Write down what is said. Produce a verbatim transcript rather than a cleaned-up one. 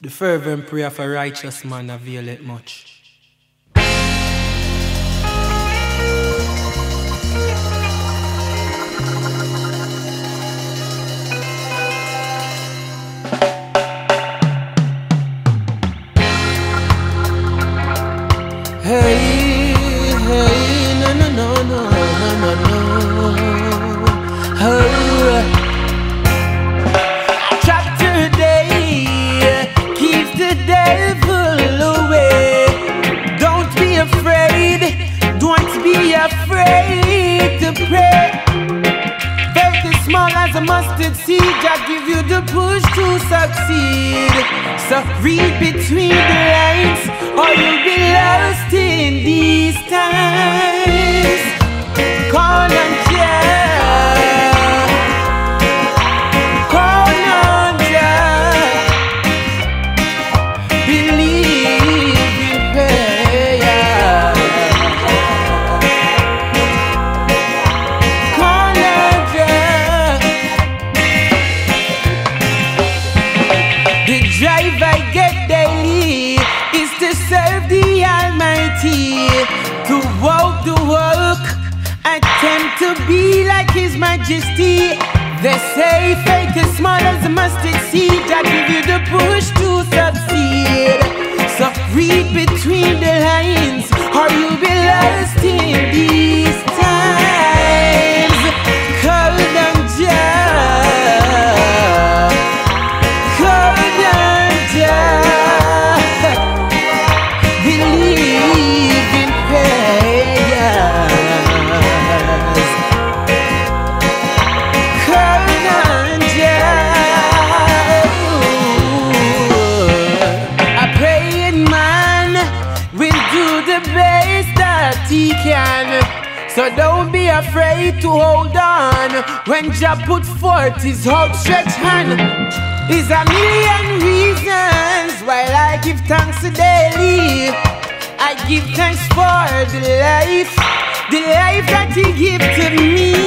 The fervent prayer of a righteous man availeth much. Hey, hey, no, no, no, no, no, no, no. Oh. Chapter day keeps the devil away. Don't be afraid, don't be afraid to pray. Faith is small as a mustard seed, I give you the push to succeed. So read between the lines, or you'll be lost in these times. Call on Jah, call on Jah. Believe in prayer. Call on Jah. The drive I get daily is to serve the Almighty, to walk the walk, attempt to be like His Majesty. They say faith is small as a mustard seed, I give you the push to succeed. So read between the lines, or you'll be lost in these times. Call on Jah, call on Jah. Believe in prayers. Call on Jah. A praying man will do the best that he can. So don't be afraid to hold on when Jah put forth His outstretched hand. There's a million reasons why I give thanks daily. I give thanks for the life, the life that He gave to me.